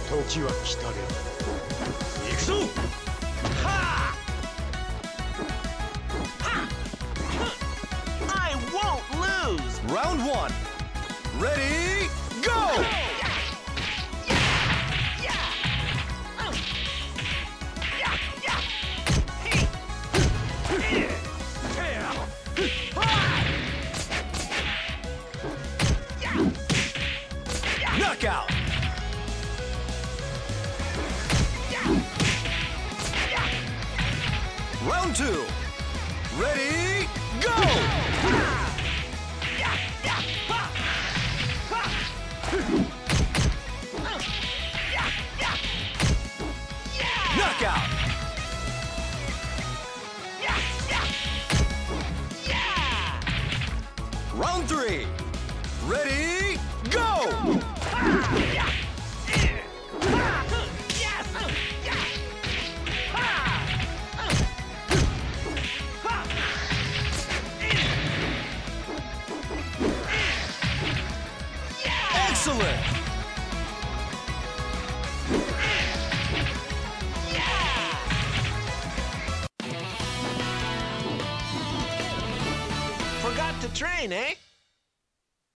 時は来たれ。行くぞ。 Ha! I won't lose! Round one. Ready, go! Knockout! Round two. Ready, go! Knockout! Round three. Ready, go! Excellent! Forgot to train, eh?